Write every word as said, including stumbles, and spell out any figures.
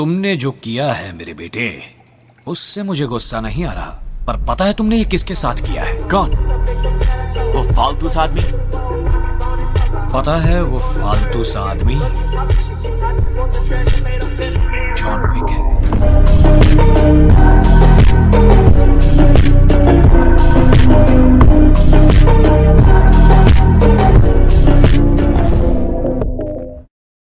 तुमने जो किया है मेरे बेटे, उससे मुझे गुस्सा नहीं आ रहा, पर पता है तुमने ये किसके साथ किया है? कौन? वो फालतू सा आदमी? पता है वो फालतू सा आदमी